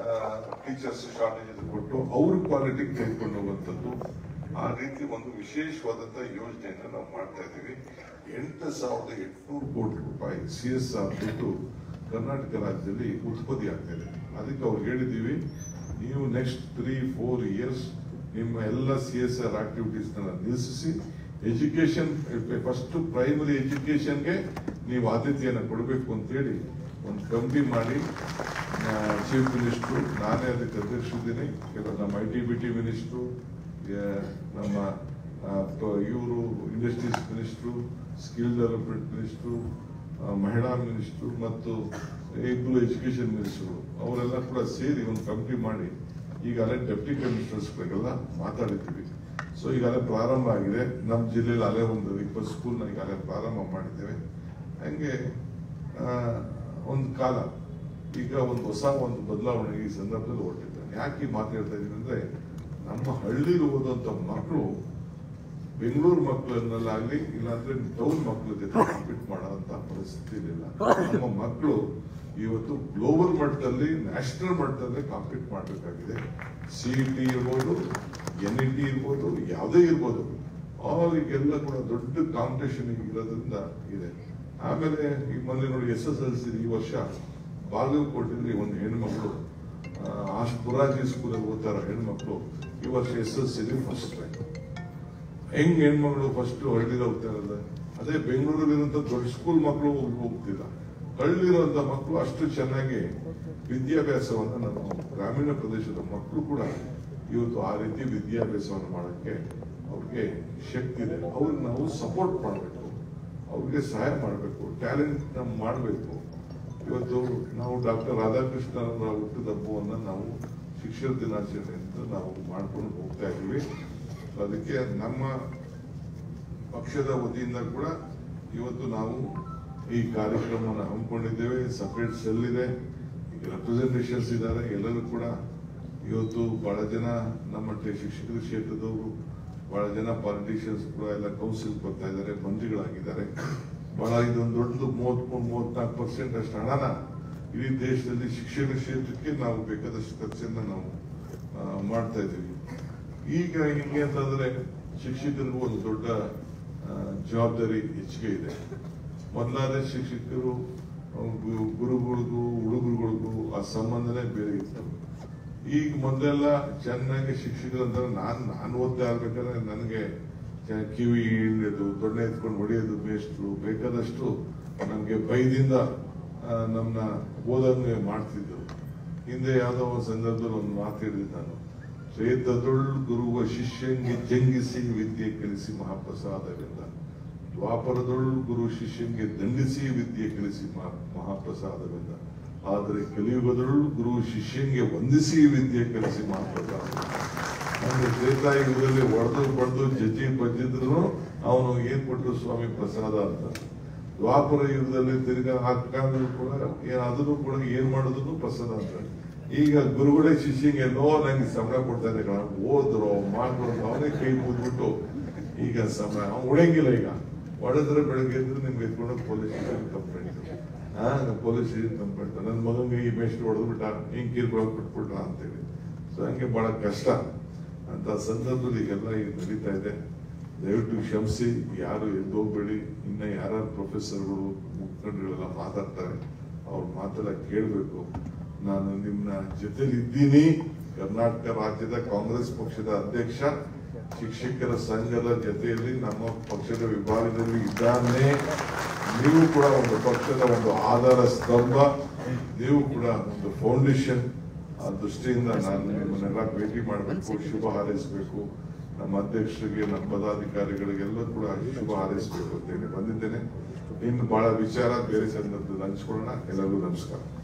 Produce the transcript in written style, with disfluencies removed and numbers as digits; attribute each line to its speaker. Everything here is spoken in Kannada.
Speaker 1: ಟೀಚರ್ಸ್ ಶಾರ್ಟೇಜ್ ಕೊಟ್ಟು ಅವ್ರ ಕ್ವಾಲಿಟಿ ತೆಗೆದುಕೊಂಡು ಹೋಗುವಂಥದ್ದು. ಆ ರೀತಿ ಒಂದು ವಿಶೇಷವಾದಂತಹ ಯೋಜನೆಯನ್ನು ನಾವು ಮಾಡ್ತಾ ಇದ್ದೀವಿ. 8,800 ಕೋಟಿ ರೂಪಾಯಿ CSR ದುಡ್ಡು ಕರ್ನಾಟಕ ರಾಜ್ಯದಲ್ಲಿ ಉತ್ಪತ್ತಿ ಆಗ್ತಾ ಇದೆ. ಅದಕ್ಕೆ ಅವ್ರು ಹೇಳಿದ್ದೀವಿ, ನೀವು ನೆಕ್ಸ್ಟ್ 3-4 ಇಯರ್ಸ್ ನಿಮ್ಮ ಎಲ್ಲ CSR ಆಕ್ಟಿವಿಟೀಸ್ ನಿಲ್ಲಿಸಿ ಎಜುಕೇಶನ್ ಫಸ್ಟ್ ಪ್ರೈಮರಿ ಎಜುಕೇಶನ್ಗೆ ನೀವು ಆದ್ಯತೆಯನ್ನು ಕೊಡಬೇಕು ಅಂತೇಳಿ ಒಂದು ಕಮಿಟಿ ಮಾಡಿ ಚೀಫ್ ಮಿನಿಸ್ಟ್ರು, ನಾನೇ ಅದಕ್ಕೆ ಅಧ್ಯಕ್ಷರಿದ್ದೀನಿ. ನಮ್ಮ ITBT ಮಿನಿಸ್ಟ್ರು, ನಮ್ಮ ಇವರು industries minister, skill development minister, ಮಹಿಳಾ ಮಿನಿಸ್ಟ್ರು ಮತ್ತು ಇಬ್ಬರು ಎಜುಕೇಶನ್ ಮಿನಿಸ್ಟ್ರು ಅವರೆಲ್ಲ ಕೂಡ ಸೇರಿ ಒಂದು ಕಮಿಟಿ ಮಾಡಿ ಈಗಾಗಲೇ ಡೆಪ್ಟಿ ಕಮಿಷನರ್ಸ್ಗಳಿಗೆಲ್ಲ ಮಾತಾಡಿದ್ದೀವಿ. ಸೊ ಈಗಾಗಲೇ ಪ್ರಾರಂಭ ಆಗಿದೆ. ನಮ್ಮ ಜಿಲ್ಲೆಯಲ್ಲಿ ಅಲ್ಲೇ ಒಂದು 20 ಸ್ಕೂಲ್ನ ಈಗಾಗಲೇ ಪ್ರಾರಂಭ ಮಾಡಿದ್ದೇವೆ. ಹಂಗೆ ಒಂದು ಕಾಲ ಈಗ ಒಂದು ಹೊಸ ಒಂದು ಬದಲಾವಣೆ ಈ ಸಂದರ್ಭದಲ್ಲಿ ಹೊರಟಿದ್ದಾರೆ. ಯಾಕೆ ಮಾತಾಡ್ತಾ ಇದ್ದೀನಿ ಅಂದ್ರೆ, ನಮ್ಮ ಹಳ್ಳಿಲಿ ಓದುವಂತ ಮಕ್ಕಳು ಬೆಂಗಳೂರು ಮಕ್ಕಳನ್ನಲ್ಲಾಗ್ಲಿ ಇಲ್ಲಾಂದ್ರೆ ಟೌನ್ ಮಕ್ಕಳ ಜೊತೆ ಕಾಂಪೀಟ್ ಮಾಡೋಂತ ಪರಿಸ್ಥಿತಿ ಇಲ್ಲ. ನಮ್ಮ ಮಕ್ಕಳು ಇವತ್ತು ಗ್ಲೋಬಲ್ ಮಟ್ಟದಲ್ಲಿ, ನ್ಯಾಷನಲ್ ಮಟ್ಟದಲ್ಲಿ ಕಾಂಪೀಟ್ ಮಾಡಬೇಕಾಗಿದೆ. CET ಇರ್ಬೋದು, NET ಇರ್ಬೋದು, ಯಾವುದೇ ಇರ್ಬೋದು, ಅವರಿಗೆಲ್ಲ ಕೂಡ ದೊಡ್ಡ ಕಾಂಪಿಟೇಷನ್ ಇರೋದ್ರಿಂದ ಇದೆ. ಆಮೇಲೆ ಈ ಮೊನ್ನೆ ನೋಡಿ SSLC ಈ ವರ್ಷ ಬಾಗಲಕೋಟೆಯಲ್ಲಿ ಒಂದು ಹೆಣ್ಮಕ್ಳು ಪುರಾಜಿ ಸ್ಕೂಲಲ್ಲಿ ಓದ್ತಾರ ಹೆಣ್ಮಕ್ಳು ಈ ವರ್ಷ SSLC ಫಸ್ಟ್ ರ್ಯಾಂಕ್. ಹೆಂಗ್ ಹೆಣ್ಮಕ್ಳು ಫಸ್ಟ್ ಹಳ್ಳಿಗೆ ಹೋಗ್ತಾ ಇರೋದು, ಅದೇ ಬೆಂಗಳೂರಲ್ಲಿರುವಂತ ದೊಡ್ಡ ಸ್ಕೂಲ್ ಮಕ್ಕಳು ಹೋಗ್ತಿಲ್ಲ. ಹಳ್ಳಿರುವಂತ ಮಕ್ಕಳು ಅಷ್ಟು ಚೆನ್ನಾಗಿ ವಿದ್ಯಾಭ್ಯಾಸವನ್ನ ನಮ್ಮ ಗ್ರಾಮೀಣ ಪ್ರದೇಶದ ಮಕ್ಕಳು ಕೂಡ ಇವತ್ತು ಆ ರೀತಿ ವಿದ್ಯಾಭ್ಯಾಸವನ್ನು ಮಾಡಕ್ಕೆ ಅವ್ರಿಗೆ ಶಕ್ತಿ ಇದೆ. ಅವ್ರಿಗೆ ನಾವು ಸಪೋರ್ಟ್ ಮಾಡಬೇಕು, ಅವ್ರಿಗೆ ಸಹಾಯ ಮಾಡಬೇಕು, ಟ್ಯಾಲೆಂಟ್ ನಾವು ಮಾಡಬೇಕು. ಇವತ್ತು ನಾವು ಡಾಕ್ಟರ್ ರಾಧಾಕೃಷ್ಣನ್ ಅವರ ಹುಟ್ಟಿದ ಹಬ್ಬವನ್ನು ನಾವು ಶಿಕ್ಷಣ ದಿನಾಚರಣೆ ಅಂತ ನಾವು ಮಾಡ್ಕೊಂಡು ಹೋಗ್ತಾ ಇದ್ದೀವಿ. ಅದಕ್ಕೆ ನಮ್ಮ ಪಕ್ಷದ ವತಿಯಿಂದ ಕೂಡ ಇವತ್ತು ನಾವು ಈ ಕಾರ್ಯಕ್ರಮವನ್ನು ಹಮ್ಮಿಕೊಂಡಿದ್ದೇವೆ. ಸಪರೇಟ್ ಸೆಲ್ ಇದೆ, ರೆಪ್ರೆಸೆಂಟೇಷನ್ಸ್ ಇದ್ದಾರೆ. ಎಲ್ಲರೂ ಕೂಡ ಇವತ್ತು ಬಹಳ ಜನ ನಮ್ಮ ಶಿಕ್ಷಕರ ಕ್ಷೇತ್ರದವರು, ಬಹಳ ಜನ ಪಾಲಿಟಿಷಿಯನ್ಸ್ ಕೂಡ ಎಲ್ಲ ಕೌನ್ಸಿಲ್ ಬರ್ತಾ ಇದ್ದಾರೆ, ಮಂತ್ರಿಗಳಾಗಿದ್ದಾರೆ. ಬಹಳ ಇದೊಂದು ದೊಡ್ಡದು 33-34% ಅಷ್ಟು ಹಣನ ಇಡೀ ದೇಶದಲ್ಲಿ ಶಿಕ್ಷಣ ಕ್ಷೇತ್ರಕ್ಕೆ ನಾವು ಬೇಕಾದಷ್ಟು ಖರ್ಚನ್ನ ನಾವು ಮಾಡ್ತಾ ಇದ್ದೀವಿ. ಈಗ ಹಿಂಗೆ ಅಂತಂದ್ರೆ ಶಿಕ್ಷಕರಿಗೂ ಒಂದು ದೊಡ್ಡ ಜವಾಬ್ದಾರಿ ಹೆಚ್ಚಿಗೆ ಇದೆ. ಮೊದಲಾದ ಶಿಕ್ಷಕರು ಗುರುಗಳಿಗೂ ಹುಡುಗರುಗಳಿಗೂ ಆ ಸಂಬಂಧನೇ ಬೇರೆ ಇತ್ತು. ಈಗ ಮೊದಲೆಲ್ಲ ಚೆನ್ನಾಗಿ ಶಿಕ್ಷಕರು ಅಂದ್ರೆ ನಾನು ಓದ್ತಾ ಇರ್ಬೇಕಾದ್ರೆ ನನಗೆ ಕಿವಿ ಹಿಡಿಯೋದು, ದೊಡ್ಡ ಎತ್ಕೊಂಡು ಹೊಡೆಯೋದು ಮೇಷ್ಟ್ರು ಬೇಕಾದಷ್ಟು ನಮ್ಗೆ ಭಯದಿಂದ ನಮ್ಮನ್ನ ಓದಂಗೆ ಮಾಡ್ತಿದ್ರು. ಹಿಂದೆ ಯಾವ್ದೋ ಒಂದು ಸಂದರ್ಭದಲ್ಲಿ ಒಂದು ಮಾತು ಹೇಳಿದ್ದೆ ನಾನು, ಶ್ರೇತದೊಳ್ ಗುರುವ ಶಿಷ್ಯಂಗೆ ಜಂಗಿಸಿ ವಿದ್ಯೆ ಕಲಿಸಿ ಮಹಾಪ್ರಸಾದವೆಂದ, ದ್ವಾಪರದೊಳ್ ಗುರು ಶಿಷ್ಯಂಗೆ ದಂಡಿಸಿ ವಿದ್ಯೆ ಕಲಿಸಿ ಮಹಾಪ್ರಸಾದವೆಂದ, ಆದರೆ ಕಲಿಯುಗದೊಳ್ ಗುರು ಶಿಷ್ಯಂಗೆ ವಂದಿಸಿ ವಿದ್ಯೆ ಕಲಿಸಿ ಮಹಾಪ್ರಸಾದ. ಅಂದ್ರೆ ತ್ರೇತಾಯುಗದಲ್ಲಿ ಹೊಡೆದು ಜಜ್ಜಿ ಬಜ್ಜಿದ್ರು ಅವನು ಏನ್ ಕೊಟ್ಟರು ಸ್ವಾಮಿ ಪ್ರಸಾದ ಅಂತ. ದ್ವಾಪರ ಯುಗದಲ್ಲಿ ತಿರ್ಗಾ ಹಾಕಿದ್ರು ಕೂಡ ಅದನ್ನು ಕೂಡ ಏನ್ ಮಾಡಿದ್ರು ಪ್ರಸಾದ ಅಂತ. ಈಗ ಗುರುಗಳೇ ಶಿಷ್ಯಂಗೆ ನಂಗೆ ಸಂಬಳ ಕೊಡ್ತಾ ಇದ್ದೆ, ಓದ್ರು ಮಾಡ್ರು ಅವನೇ ಕೈ ಮುದ್ಬಿಟ್ಟು ಈಗ ಸಂಬಳ ಉಳಂಗಿಲ್ಲ. ಈಗ ಹೊಡೆದ್ರೆ ಬೆಳಗ್ಗೆ ಇದ್ರೆ ನಿಮ್ಗೆ ಎತ್ಕೊಂಡು police station complaint, police station complaint, ನನ್ನ ಮಗನಿಗೆ ಈ ಮೇಷ್ಟ್ರು ಹೊಡೆದ್ಬಿಟ್ಟ, ಹಿಂಗ್ ಕಿರ್ಕೊಳಕ್ ಬಿಟ್ಬಿಟ್ಟ ಅಂತೇಳಿ. ಸೊ ಹಂಗೆ ಬಹಳ ಕಷ್ಟ ಅಂತ ಸಂದರ್ಭದಲ್ಲಿ ಈಗೆಲ್ಲ ಈಗ ನಡೀತಾ ಇದೆ. ದಯವಿಟ್ಟು ಕ್ಷಮಿಸಿ, ಯಾರು ಎದ್ದೋಗ್ಬೇಡಿ. ಇನ್ನ ಯಾರು ಪ್ರೊಫೆಸರ್ಗಳು ಮುಖಂಡಗಳೆಲ್ಲ ಮಾತಾಡ್ತಾರೆ, ಅವ್ರ ಮಾತೆಲ್ಲ ಕೇಳಬೇಕು. ನಾನು ನಿಮ್ಮ ಜೊತೆಲಿ ಇದ್ದೀನಿ. ಕರ್ನಾಟಕ ರಾಜ್ಯದ ಕಾಂಗ್ರೆಸ್ ಪಕ್ಷದ ಅಧ್ಯಕ್ಷ, ಶಿಕ್ಷಕರ ಸಂಘದ ಜೊತೆಯಲ್ಲಿ ನಮ್ಮ ಪಕ್ಷದ ವಿಭಾಗದಲ್ಲಿ ಇದ್ದಾನೆ. ನೀವು ಕೂಡ ಒಂದು ಪಕ್ಷದ ಒಂದು ಆಧಾರ ಸ್ತಂಭ, ನೀವು ಕೂಡ ಒಂದು ಫೌಂಡೇಶನ್. ಆ ದೃಷ್ಟಿಯಿಂದ ನಾನು ನಿಮ್ಮನ್ನೆಲ್ಲ ಭೇಟಿ ಮಾಡಬೇಕು, ಶುಭ ಹಾರೈಸಬೇಕು. ನಮ್ಮ ಅಧ್ಯಕ್ಷರಿಗೆ, ನಮ್ಮ ಪದಾಧಿಕಾರಿಗಳಿಗೆಲ್ಲ ಕೂಡ ಶುಭ ಹಾರೈಸಬೇಕು ಅಂತ ಹೇಳಿ ಬಂದಿದ್ದೇನೆ. ಇನ್ನು ಬಹಳ ವಿಚಾರ ಬೇರೆ ಸಂದರ್ಭದಲ್ಲಿ ಹಂಚ್ಕೊಳ್ಳೋಣ. ಎಲ್ಲರಿಗೂ ನಮಸ್ಕಾರ.